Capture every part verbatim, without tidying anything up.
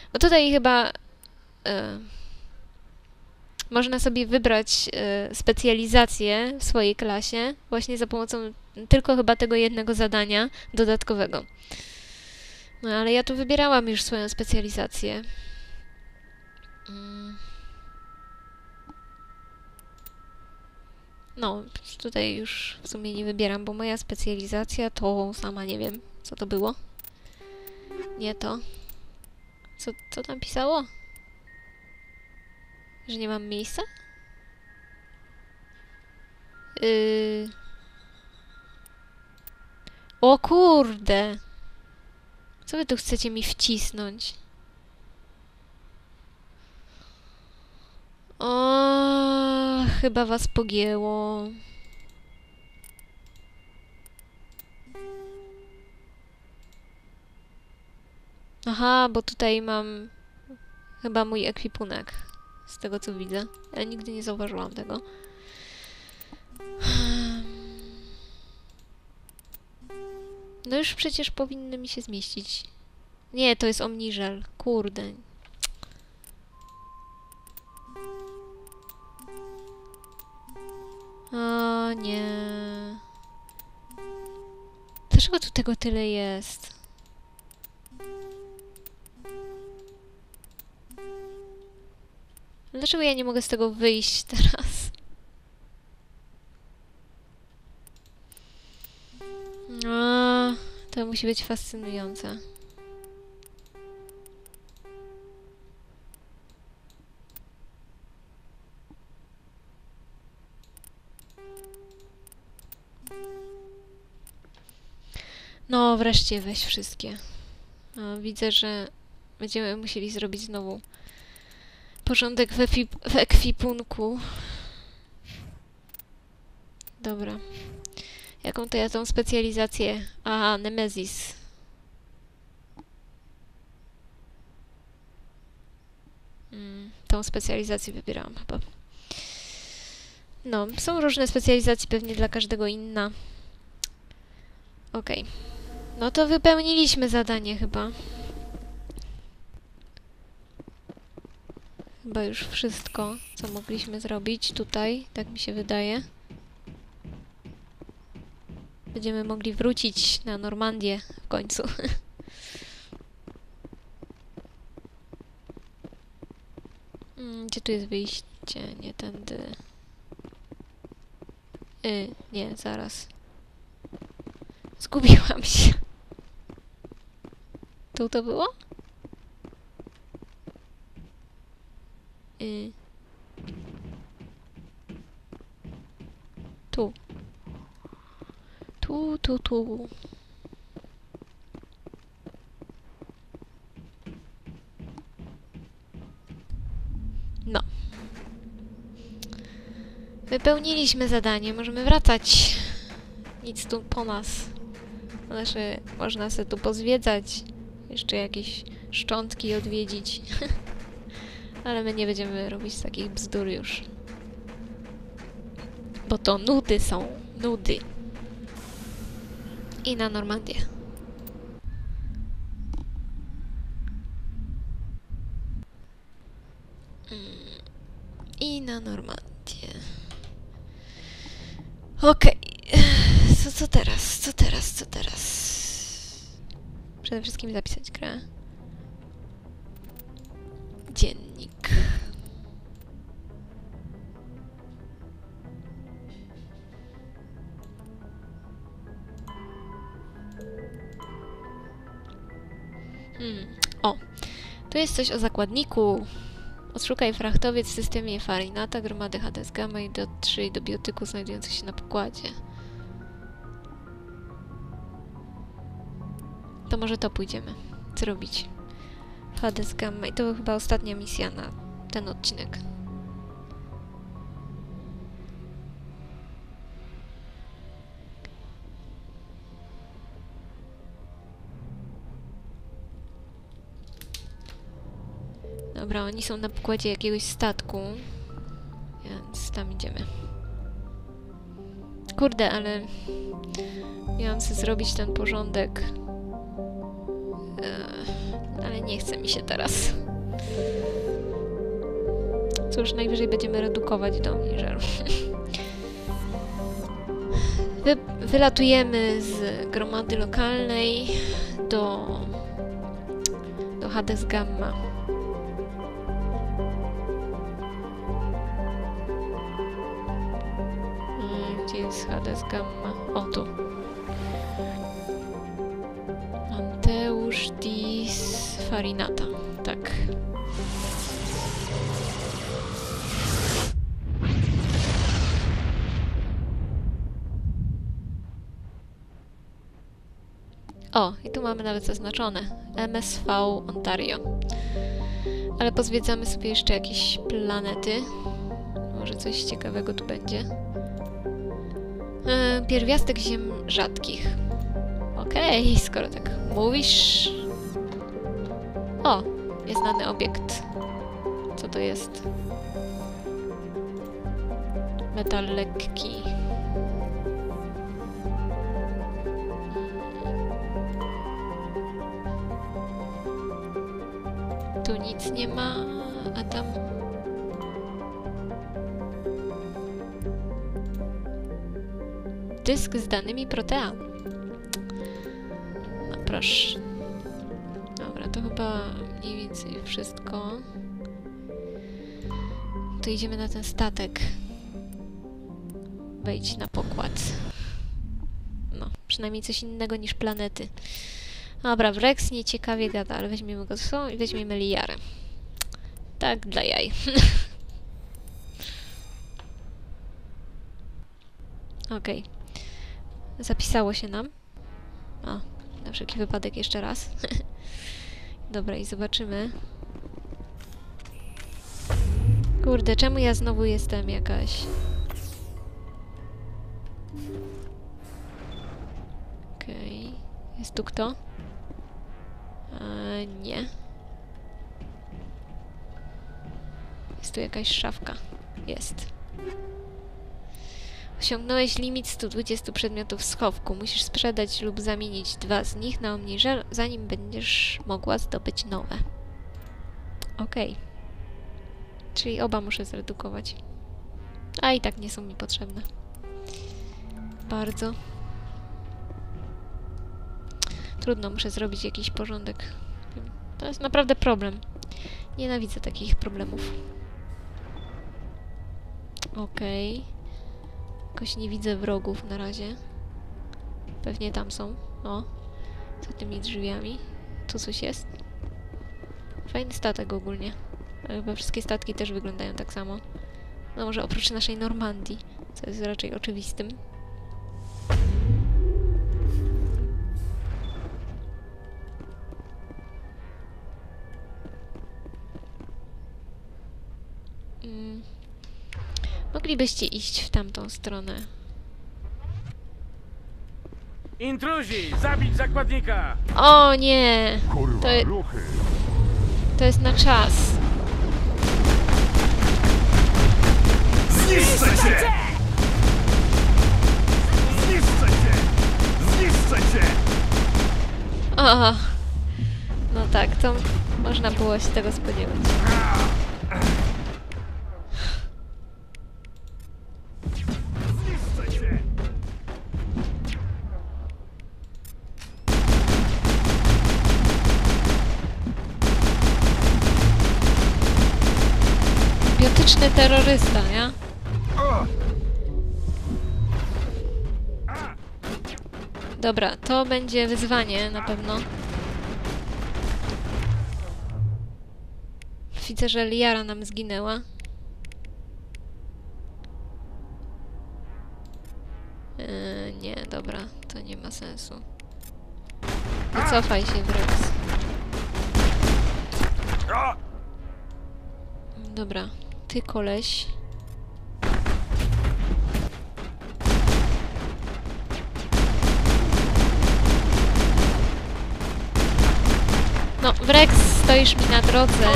Bo tutaj chyba... E, można sobie wybrać e, specjalizację w swojej klasie właśnie za pomocą tylko chyba tego jednego zadania dodatkowego. No ale ja tu wybierałam już swoją specjalizację. Mm. No, tutaj już w sumie nie wybieram, bo moja specjalizacja to sama nie wiem, co to było. Nie to. Co, co tam pisało? Że nie mam miejsca? Yy... O kurde! Co wy tu chcecie mi wcisnąć? O, chyba was pogięło. Aha, bo tutaj mam chyba mój ekwipunek. Z tego co widzę. Ja nigdy nie zauważyłam tego. No już przecież powinny mi się zmieścić. Nie, to jest omniżel. Kurde. O nie. Dlaczego tu tego tyle jest? Dlaczego ja nie mogę z tego wyjść teraz? O, to musi być fascynujące. No, wreszcie weź wszystkie. O, widzę, że będziemy musieli zrobić znowu porządek w, w ekwipunku. Dobra. Jaką to ja tą specjalizację? Aha, Nemesis. Mm, tą specjalizację wybierałam chyba. No, są różne specjalizacje, pewnie dla każdego inna. Okej. Okay. No to wypełniliśmy zadanie chyba. Chyba już wszystko, co mogliśmy zrobić tutaj, tak mi się wydaje. Będziemy mogli wrócić na Normandię w końcu. Gdzie tu jest wyjście? Nie tędy. Y, nie, zaraz. Zgubiłam się. Tu to było? Y. Tu. Tu, tu, tu. No. Wypełniliśmy zadanie, możemy wracać. Nic tu po nas. Znaczy, można sobie tu pozwiedzać. Jeszcze jakieś szczątki odwiedzić. Ale my nie będziemy robić takich bzdur już. Bo to nudy są. Nudy. I na Normandię. Mm. I na Normandię. Okej. Okay. Co, co teraz? Co teraz? Co teraz? Przede wszystkim zapisać grę. Dziennik. Hmm. O, tu jest coś o zakładniku. Odszukaj frachtowiec w systemie Farinata, gromady Hades Gamma i do trzy i do biotyku znajdujących się na pokładzie. To może to pójdziemy zrobić. Hades Gamma i to chyba ostatnia misja na ten odcinek. Dobra, oni są na pokładzie jakiegoś statku, więc tam idziemy. Kurde, ale miałam sobie zrobić ten porządek, eee, ale Nie chce mi się teraz. Cóż, najwyżej będziemy redukować do obniżeru. Wy, wylatujemy z gromady lokalnej do, do Hades Gamma. Hmm, gdzie jest Hades Gamma? O, tu. Anteusz dis Farinata. Tak. O, i tu mamy nawet zaznaczone M S V Ontario. Ale pozwiedzamy sobie jeszcze jakieś planety. Może coś ciekawego tu będzie. E, pierwiastek ziem rzadkich. Okej, okay, skoro tak mówisz... O, jest znany obiekt. Co to jest? Metal lekki. Tu nic nie ma, a tam... Dysk z danymi Protea. No proszę. Dobra, to chyba mniej więcej wszystko. To idziemy na ten statek. Wejdź na pokład. No, przynajmniej coś innego niż planety. Dobra, Wrex nieciekawie gada, ale weźmiemy go ze sobą i weźmiemy Liarę. Tak, dla jaj. Okej. Okay. Zapisało się nam. O, na wszelki wypadek jeszcze raz. Dobra, i zobaczymy. Kurde, czemu ja znowu jestem jakaś... Okej. Okay. Jest tu kto? Eee, nie. Jest tu jakaś szafka. Jest. Osiągnąłeś limit stu dwudziestu przedmiotów w schowku. Musisz sprzedać lub zamienić dwa z nich na omniżel, zanim będziesz mogła zdobyć nowe. Okej. Okay. Czyli oba muszę zredukować. A i tak nie są mi potrzebne. Bardzo. Trudno, muszę zrobić jakiś porządek. To jest naprawdę problem. Nienawidzę takich problemów. Okej. Okay. Jakoś nie widzę wrogów na razie. Pewnie tam są. O. Za tymi drzwiami. Tu coś jest. Fajny statek ogólnie. Ale chyba wszystkie statki też wyglądają tak samo. No może oprócz naszej Normandii. Co jest raczej oczywistym. Mm. Moglibyście iść w tamtą stronę. Intruzi! Zabić zakładnika! O nie! Kurwa, To, ruchy! to jest na czas. Zniszczę cię! Zniszczę cię! Zniszczę cię! O! No tak, to można było się tego spodziewać. Zniszczę cię! Biotyczny terrorysta, ja? Dobra, to będzie wyzwanie na pewno. Widzę, że Liara nam zginęła. Yy, nie, dobra, to nie ma sensu. Wycofaj się, Wrex. Dobra, ty koleś. No, Wrex, stoisz mi na drodze.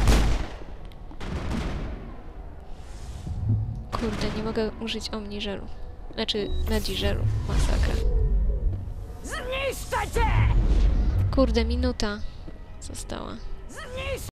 Kurde, nie mogę użyć omniżelu. Znaczy, nadziżelu. Masakra. Zniszczę cię! Kurde, minuta została. Zniszcz!